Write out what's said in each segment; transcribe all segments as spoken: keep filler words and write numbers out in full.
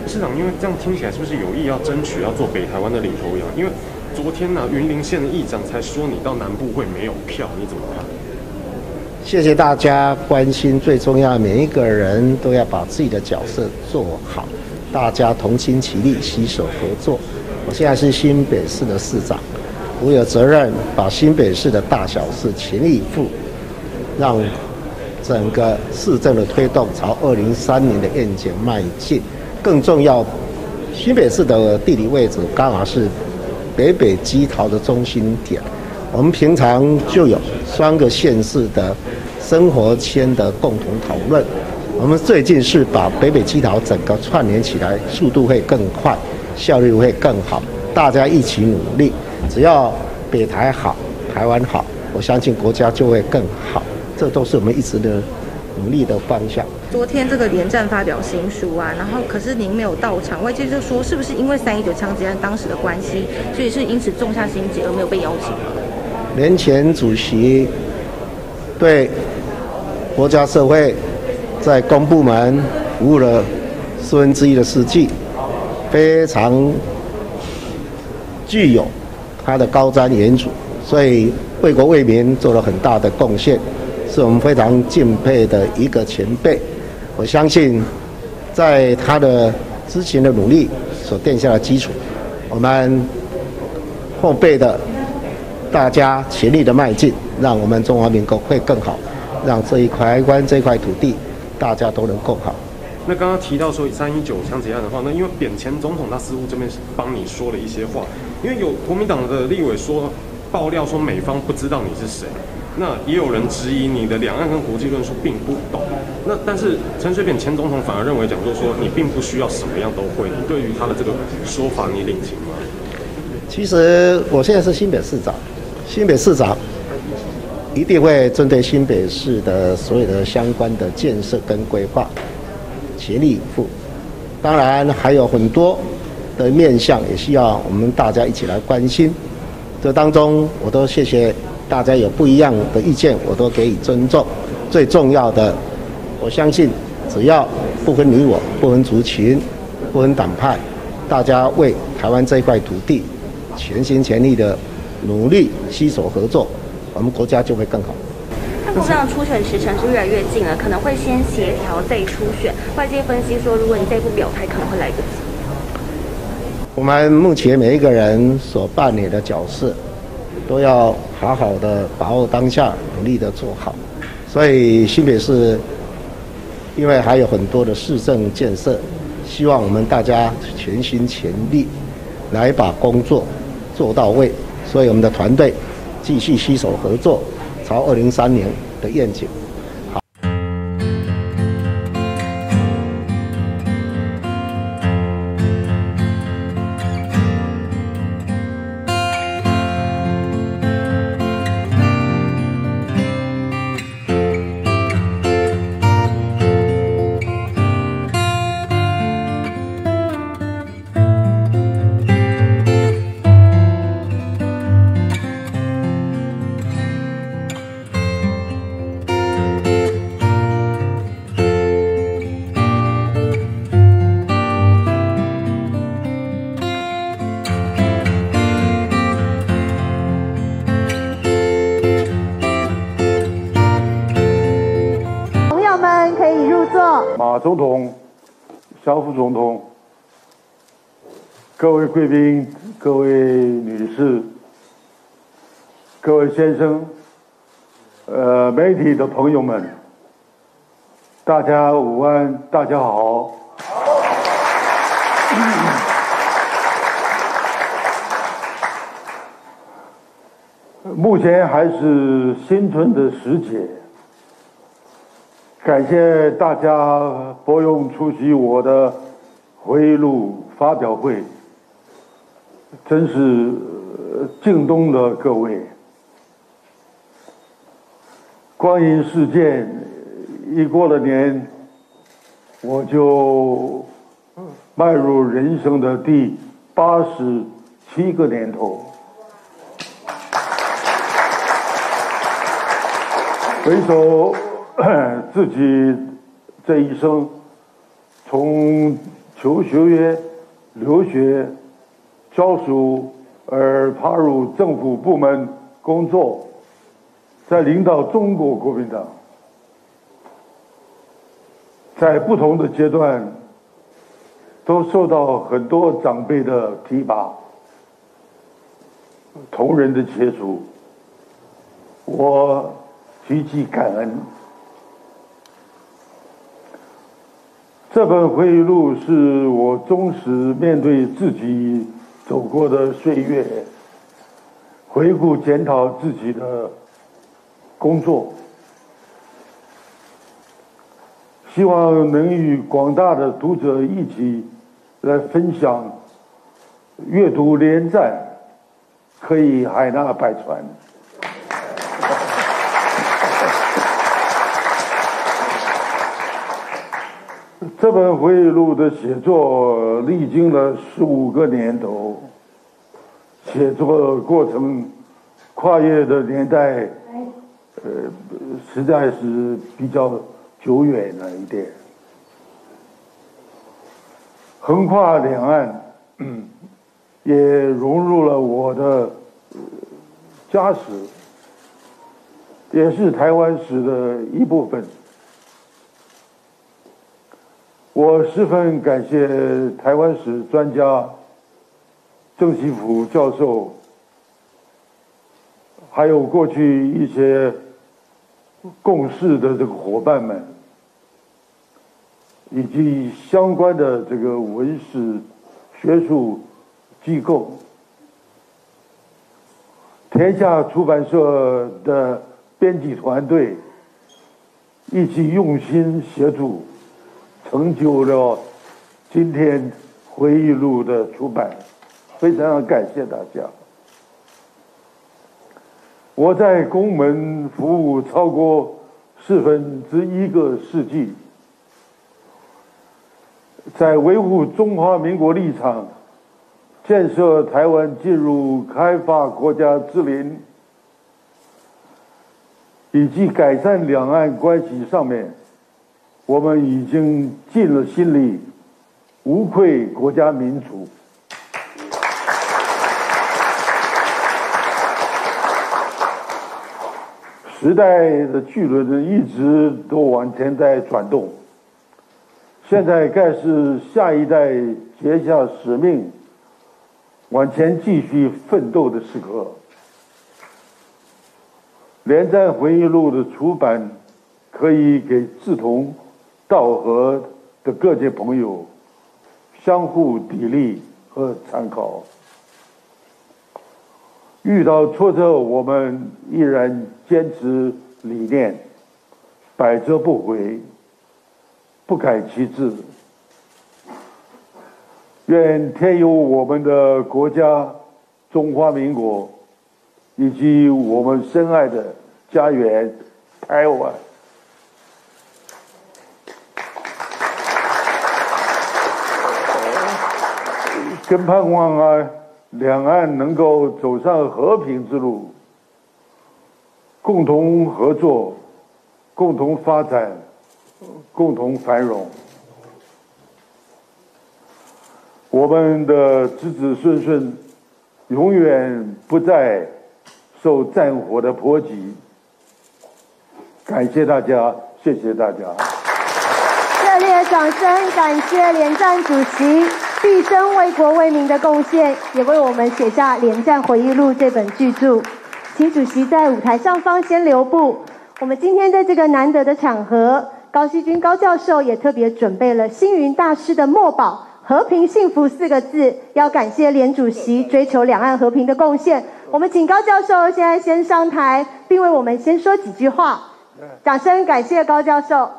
市长，因为这样听起来是不是有意要争取要做北台湾的领头羊？因为昨天呢、啊，云林县的议长才说你到南部会没有票，你怎么看？ 谢谢大家关心，最重要，每一个人都要把自己的角色做好，大家同心齐力，携手合作。我现在是新北市的市长，我有责任把新北市的大小事全力以赴，让整个市政的推动朝二零三年的愿景迈进。更重要，新北市的地理位置刚好是北北基桃的中心点。我们平常就有三个县市的生活圈的共同讨论。我们最近是把北北基桃整个串联起来，速度会更快，效率会更好。大家一起努力，只要北台好，台湾好，我相信国家就会更好。这都是我们一直的努力的方向。 昨天这个连战发表新书啊，然后可是您没有到场，外界就说是不是因为三一九枪击案当时的关系，所以是因此种下心结而没有被邀请？ 年前主席对国家社会在公部门服务了四分之一的世纪，非常具有他的高瞻远瞩，所以为国为民做了很大的贡献，是我们非常敬佩的一个前辈。我相信在他的之前的努力所奠下的基础，我们后辈的大家全力的迈进，让我们中华民国会更好，让这一块台湾这块土地大家都能更好。 那刚刚提到说三一九枪击案的话，那因为扁前总统他似乎这边帮你说了一些话，因为有国民党的立委说爆料说美方不知道你是谁，那也有人质疑你的两岸跟国际论述并不懂。那但是陈水扁前总统反而认为讲说说你并不需要什么样都会，你对于他的这个说法你领情吗？ 其实我现在是新北市长，新北市长一定会针对新北市的所有的相关的建设跟规划全力以赴。当然还有很多的面向也需要我们大家一起来关心。这当中我都谢谢大家有不一样的意见，我都给予尊重。最重要的，我相信只要不分你我，不分族群，不分党派，大家为台湾这一块土地全心全力的努力，携手合作，我们国家就会更好。 那国民党初选时程是越来越近了，可能会先协调再初选。外界分析说，如果你再不表态，可能会来不及。 我们目前每一个人所扮演的角色，都要好好的把握当下，努力的做好。所以新北市因为还有很多的市政建设，希望我们大家全心全力来把工作做到位。所以我们的团队继续携手合作，朝二零三年的愿景。 马总统、肖副总统、各位贵宾、各位女士、各位先生、呃，媒体的朋友们，大家午安，大家好。目前还是新春的时节。感谢大家拨用出席我的回忆录发表会，真是敬东的各位。光阴似箭，一过了年，我就迈入人生的第八十七个年头。回首自己这一生，从求学、留学、教书而踏入政府部门工作，在领导中国国民党，在不同的阶段都受到很多长辈的提拔、同仁的接触，我极其感恩。这本回忆录是我忠实面对自己走过的岁月，回顾检讨自己的工作，希望能与广大的读者一起来分享阅读连战，可以海纳百川。这本回忆录的写作历经了十五个年头，写作过程跨越的年代，呃，实在是比较久远了一点。横跨两岸，嗯，也融入了我的家史，也是台湾史的一部分。我十分感谢台湾史专家郑锡福教授，还有过去一些共事的这个伙伴们，以及相关的这个文史学术机构，天下出版社的编辑团队一起用心协助，成就了今天回忆录的出版，非常感谢大家。我在公门服务超过四分之一个世纪，在维护中华民国立场、建设台湾进入开发国家之林，以及改善两岸关系上面，我们已经尽了心力，无愧国家民主。时代的巨轮一直都往前在转动，现在该是下一代结下使命，往前继续奋斗的时刻。连战回忆录的出版，可以给志同道合的各界朋友相互砥砺和参考。遇到挫折，我们依然坚持理念，百折不回，不改其志。愿天佑我们的国家中华民国，以及我们深爱的家园台湾。更盼望啊，两岸能够走上和平之路，共同合作，共同发展，共同繁荣。我们的子子孙孙永远不再受战火的波及。感谢大家，谢谢大家。 热烈掌声，感谢连战主席毕生为国为民的贡献，也为我们写下《连战回忆录》这本巨著。请主席在舞台上方先留步。我们今天在这个难得的场合，高希均高教授也特别准备了星云大师的墨宝“和平幸福”四个字，要感谢连主席追求两岸和平的贡献。我们请高教授现在先上台，并为我们先说几句话。掌声感谢高教授。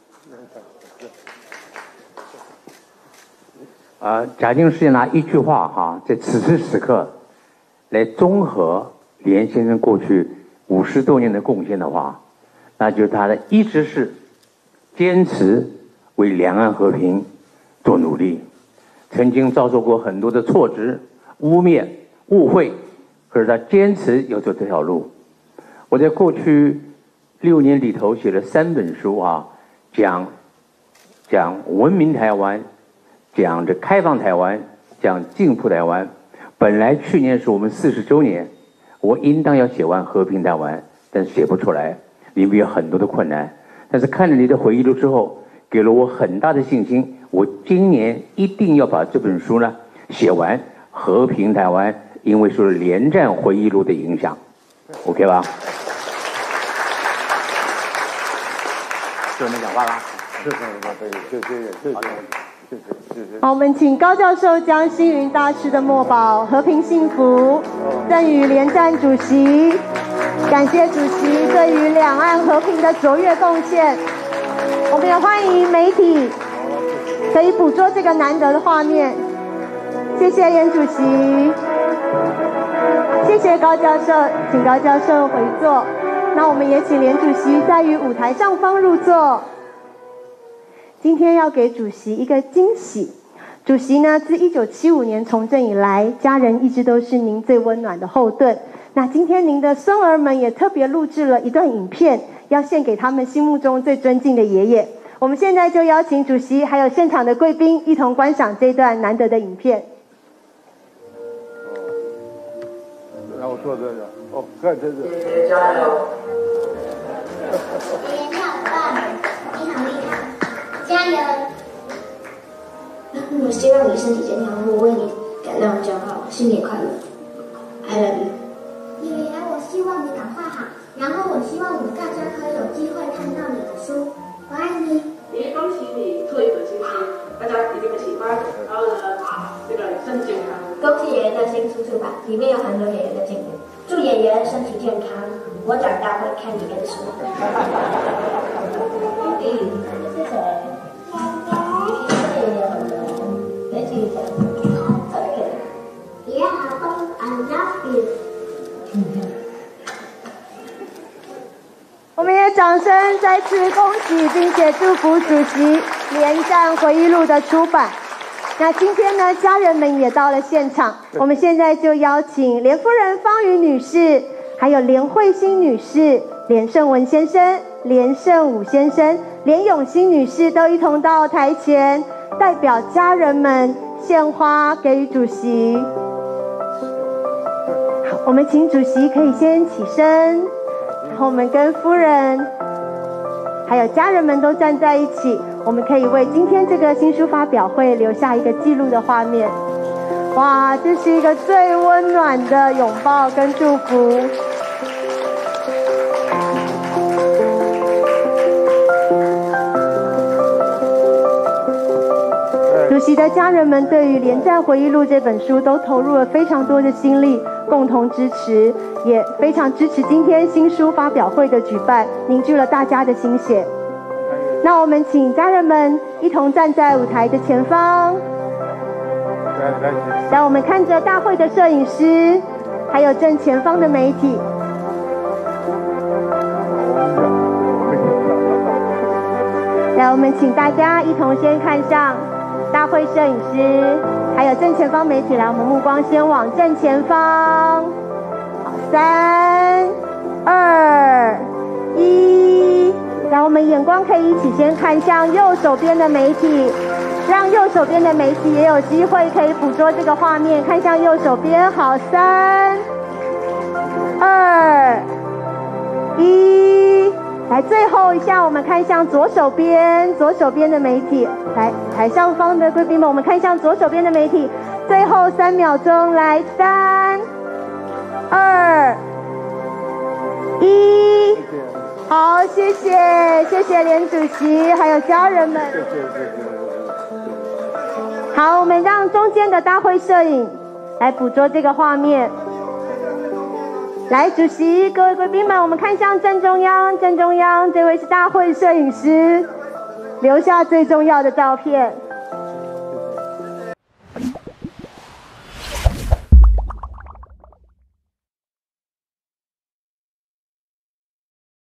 呃，假定是拿一句话哈，在此时此刻来综合连先生过去五十多年的贡献的话，那就是他的一直是坚持为两岸和平做努力，曾经遭受过很多的挫折、污蔑、误会，可是他坚持要走这条路。我在过去六年里头写了三本书啊，讲讲文明台湾， 讲这开放台湾，讲进步台湾。本来去年是我们四十周年，我应当要写完和平台湾，但是写不出来，里面有很多的困难。但是看了你的回忆录之后，给了我很大的信心，我今年一定要把这本书呢写完。和平台湾，因为受了连战回忆录的影响 ，OK 吧？就能讲话啦。 谢谢，谢谢，谢谢，谢谢，谢谢。 好，我们请高教授将星云大师的墨宝《和平幸福》赠予连战主席，感谢主席对于两岸和平的卓越贡献。我们也欢迎媒体可以捕捉这个难得的画面。谢谢连主席，谢谢高教授，请高教授回座。那我们也请连主席在于舞台上方入座。今天要给主席一个惊喜。主席呢，自一九七五年从政以来，家人一直都是您最温暖的后盾。那今天您的孙儿们也特别录制了一段影片，要献给他们心目中最尊敬的爷爷。我们现在就邀请主席还有现场的贵宾一同观赏这段难得的影片。 让我坐这个，哦，看这个。 爷爷加油！爷爷你好棒，你好厉害，加油！我希望你身体健康，我为你感到骄傲，新年快乐 ，I love you。爷爷，我希望你赶快好，然后我希望我们大家可以有机会看到你的书，我爱你。 爷爷，恭喜你出了一本新书，大家一定会喜欢。然后呢，这个身体健康。 恭喜爷爷的新书出版，里面有很多爷爷的经历。祝爷爷身体健康，我长大会看爷爷的书。嗯，谢谢。谢谢爷爷很多，谢谢爷爷。OK。爷爷好棒 ，I love you。 我们也掌声再次恭喜并且祝福主席连战回忆录的出版。那今天呢，家人们也到了现场，我们现在就邀请连夫人方瑜女士，还有连慧欣女士、连胜文先生、连胜武先生、连永新女士都一同到台前，代表家人们献花给予主席。好，我们请主席可以先起身，然后我们跟夫人还有家人们都站在一起，我们可以为今天这个新书发表会留下一个记录的画面。哇，这是一个最温暖的拥抱跟祝福。主席的家人们对于《连战回忆录》这本书都投入了非常多的心力，共同支持，也非常支持今天新书发表会的举办，凝聚了大家的心血。那我们请家人们一同站在舞台的前方，来，我们看着大会的摄影师，还有正前方的媒体。来，我们请大家一同先看向大会摄影师，还有正前方媒体。来，我们目光先往正前方。好，三、二、一。来，我们眼光可以一起先看向右手边的媒体，让右手边的媒体也有机会可以捕捉这个画面。看向右手边，好，三、二、一。来，最后一下，我们看向左手边，左手边的媒体。来，台上方的贵宾们，我们看向左手边的媒体。最后三秒钟，来，三、二、一。好，谢谢，谢谢连主席还有家人们。 谢谢，谢谢。 好，我们让中间的大会摄影来捕捉这个画面。来，主席，各位贵宾们，我们看向正中央，正中央，这位是大会摄影师，留下最重要的照片。